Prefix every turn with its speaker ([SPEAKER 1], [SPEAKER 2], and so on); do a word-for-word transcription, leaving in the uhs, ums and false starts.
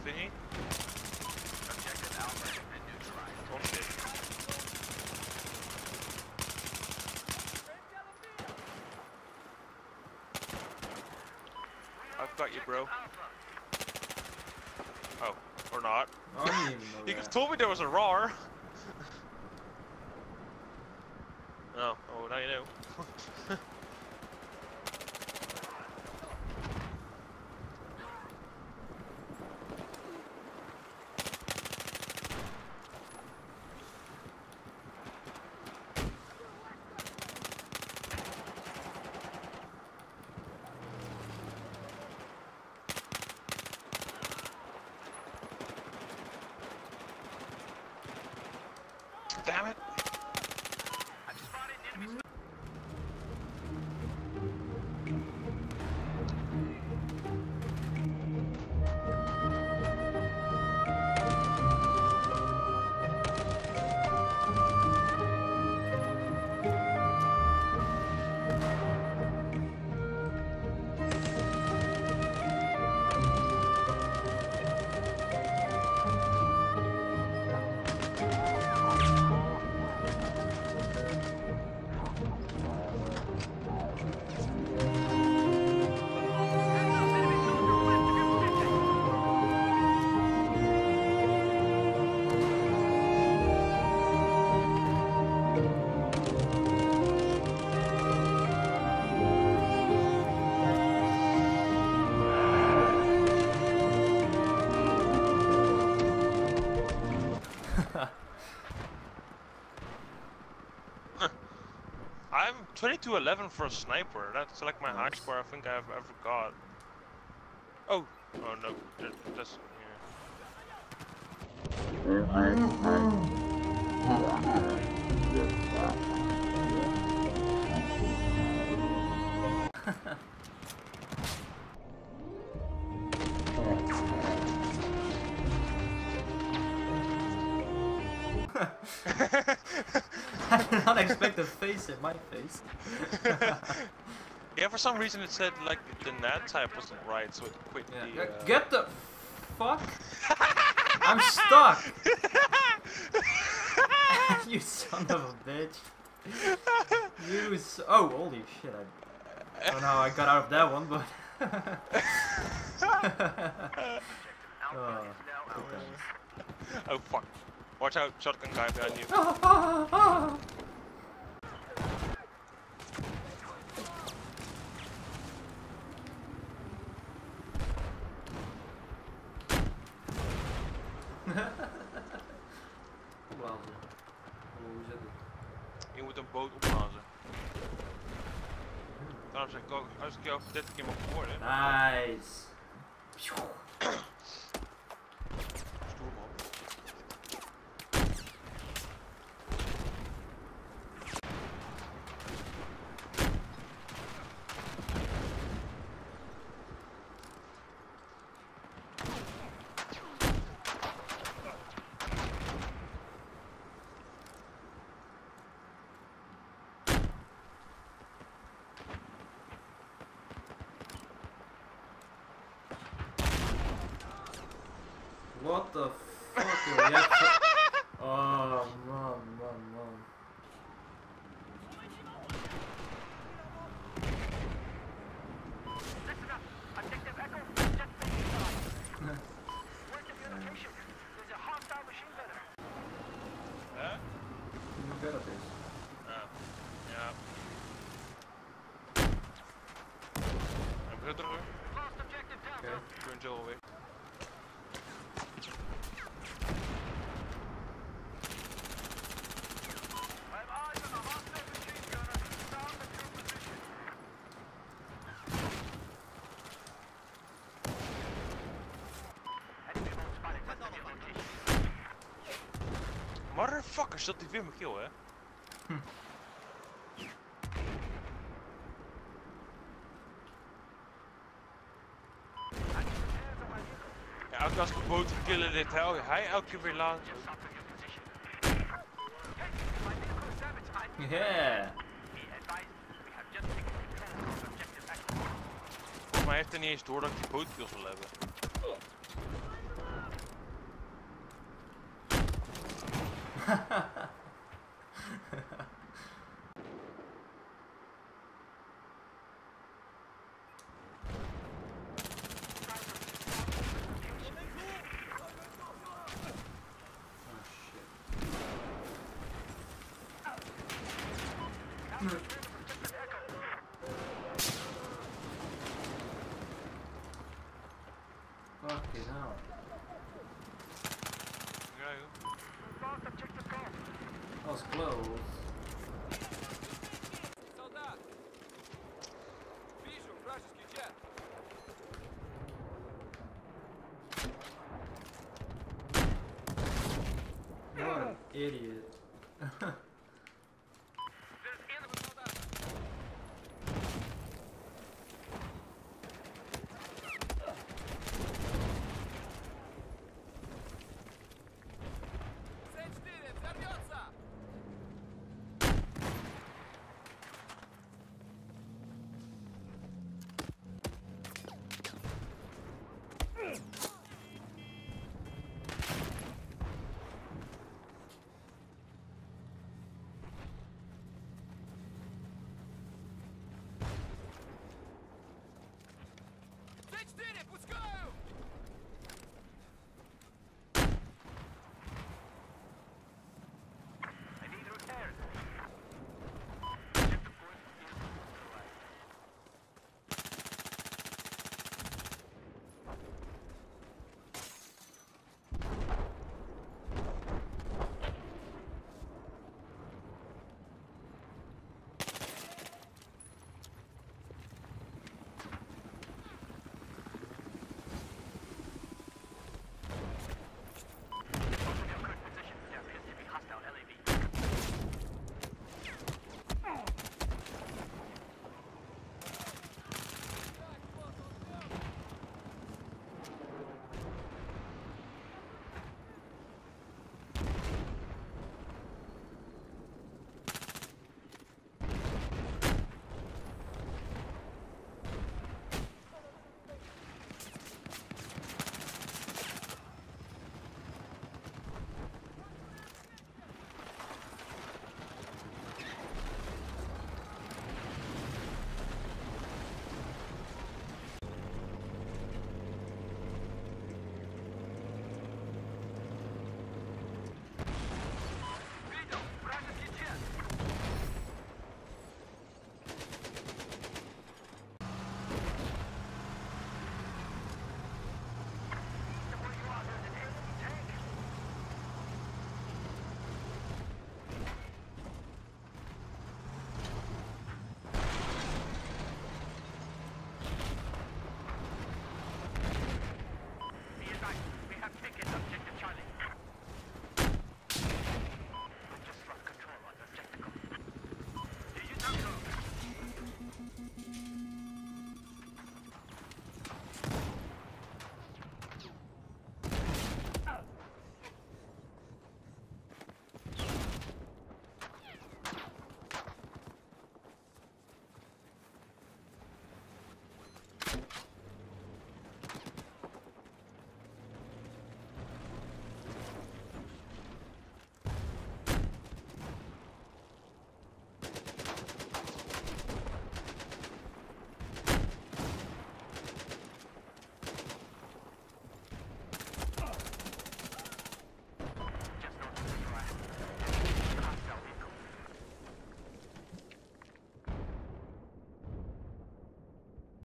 [SPEAKER 1] thingy.
[SPEAKER 2] Objective Alpha has been neutralized.
[SPEAKER 1] Oh shit. I've got you, bro. Oh, or not.
[SPEAKER 3] I didn't even know
[SPEAKER 1] You
[SPEAKER 3] that.
[SPEAKER 1] told me there was a roar. Oh, oh, now you know. Damn it!
[SPEAKER 2] I've spotted enemies.
[SPEAKER 1] I'm twenty-two eleven for a sniper. That's like my high score I think I've ever got. Oh, oh no, that- that's
[SPEAKER 3] I did not expect a face in my face.
[SPEAKER 1] yeah. For some reason it said like the net type wasn't right, so it quit
[SPEAKER 3] Yeah.
[SPEAKER 1] the. Uh...
[SPEAKER 3] Get the fuck! I'm stuck! You son of a bitch. You s oh, holy shit. I don't know how I got out of that one, but... oh,
[SPEAKER 1] oh fuck. Watch out, shotgun guy behind you.
[SPEAKER 3] Wauwze. Hoe zit het?
[SPEAKER 1] Je moet een boot opblazen. Daarom zeg ik ook, als ik jou dertig keer mag vermoorden.
[SPEAKER 3] Nice.
[SPEAKER 1] Stoer man.
[SPEAKER 3] What the fuck? Yo, je hebt... Oh man, man, man.
[SPEAKER 2] Listen up. Objective Echo just been neutralized. Where's your location? There's a hostile machine gunner.
[SPEAKER 1] Huh?
[SPEAKER 3] Hoe ver dat is?
[SPEAKER 1] Ah, ja. En begint er weer.
[SPEAKER 2] Lost objective down.
[SPEAKER 3] Oké.
[SPEAKER 1] Ik ben zo alweer.
[SPEAKER 2] I have eyes on a hostile machine gunner. Sound the true position. Enemy remote spotted. What's your location?
[SPEAKER 1] Motherfucker, zat die weer mijn kill, hè?
[SPEAKER 3] Hm.
[SPEAKER 1] Ja, elke keer als ik een boot killen, dit hij, hij elke keer weer laat.
[SPEAKER 3] Yeah.
[SPEAKER 1] Volgens mij heeft hij niet eens door dat ik die bootkills wil hebben.
[SPEAKER 3] Fucking hell. That was close.
[SPEAKER 4] Солдат! Вижу вражеский джет!
[SPEAKER 3] What an idiot.
[SPEAKER 2] Jacco,